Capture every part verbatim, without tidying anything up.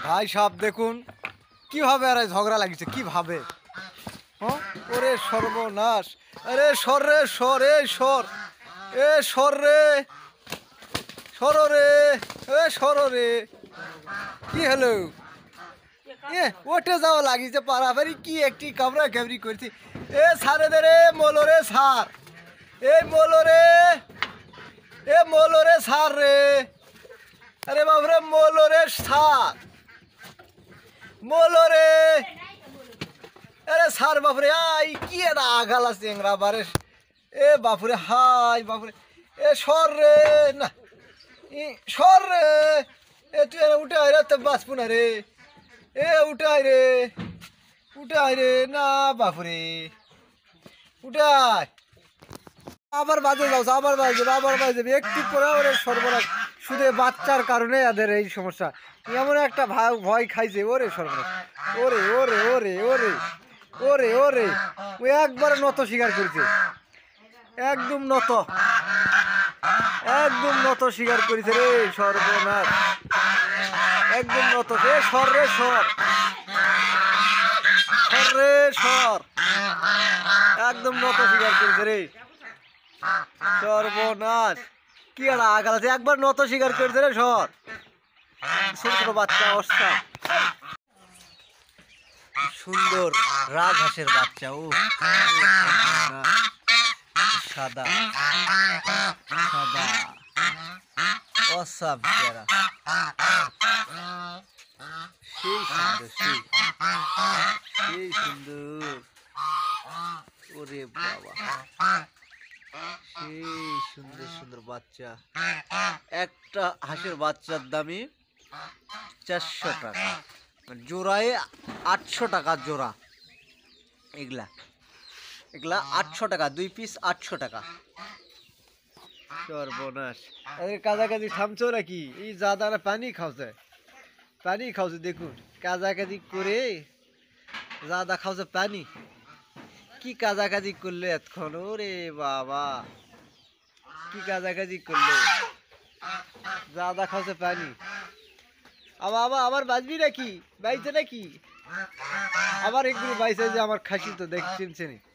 ভাই সাহেব দেখুন কিভাবে আর ঝগড়া লাগিছে কিভাবে। হ্যাঁ ওরে সর্বনাশ। আরে সর রে সর এ সর এ সর রে সর রে এ সর রে কি হলো এ ওঠে যাওয়া লাগিছে পারাপারি কি একটি কামড়া কামড়ি করছি। এ সারে দে রে মোলো রে সার এই মোলো রে এ মোলো রে সার রে। আরে বাবরে মোলো রে সার মোলো রে। আরে সার বাপরে আই কি এটা আগালা চেংরা বারে এ বাপরে হাই বাপরে এ সর রে না সর রে এ তুই উঠে আয় রে তো বাঁচবো না রে এ উঠে আয় রে উঠে আয় রে না বাপরে উঠে আয় আবার বাজে যাও আবার বাজে আবার বাজে একটু পরে ওরে সর্বনাশ শুধু বাচ্চার কারণে এদের এই সমস্যা এমন একটা ভয় খাইছে ওরে সর্বনাশ ওরে ওরে ওরে ওরে ওরে ওরে ও একবারে নত স্বীকার করেছে একদম নত একদম নত স্বীকার করেছে রে সর্বনাশ একদম নত রে সর রে সর সর রে সর একদম নত স্বীকার করেছে রে সর্বনাশ কি একটা আগাল আছে একবার নত স্বীকার করেছে রে সর ছোট ছোট বাচ্চা অবস্থা সুন্দর রাজহাঁসের বাচ্চা ও সাদা সাদা অসাম চেহারা সেই সুন্দর সেই সেই সুন্দর ওরে বাবা সেই সুন্দর সুন্দর বাচ্চা একটা হাঁসের বাচ্চার দামই চারশো টাকা জোড়ায় আটশো টাকা জোড়া এগুলা এগুলা আটশো টাকা দুই পিস আটশো টাকা সর্বনাশ এদের কাজাকাজি থামছো নাকি এই জাদারা পানি খাওছে পানি খাওছে দেখুন কাজাকাজি করে জাদা খাওছে পানি কি কাজাকাজি করলো এতক্ষণ ওরে বাবা কি কাজাকাজি করলো জাদা খাওছে পানি আবার আবার আবার বাজবি নাকি বাইছে নাকি আবার একগুলো বাইছে যে আমার খাসি তো দেখ চিনছে নি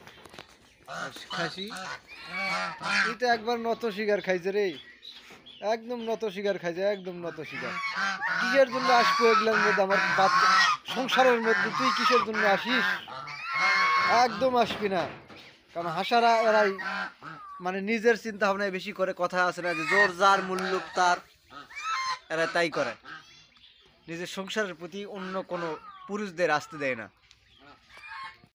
খাসি এটা একবার নত শিকার খাইছে রে একদম নত শিকার খাইছে একদম নত শিকার কিসের জন্য আসবো এগুলোর মধ্যে আমার বাচ্চা সংসারের মধ্যে তুই কিসের জন্য আসিস একদম আসবি না কারণ হাসারা এরাই মানে নিজের চিন্তা ভাবনায় বেশি করে কথা আছে না যে জোর যার মূল্য তার এরা তাই করে নিজের সংসারের প্রতি অন্য কোনো পুরুষদের আসতে দেয় না।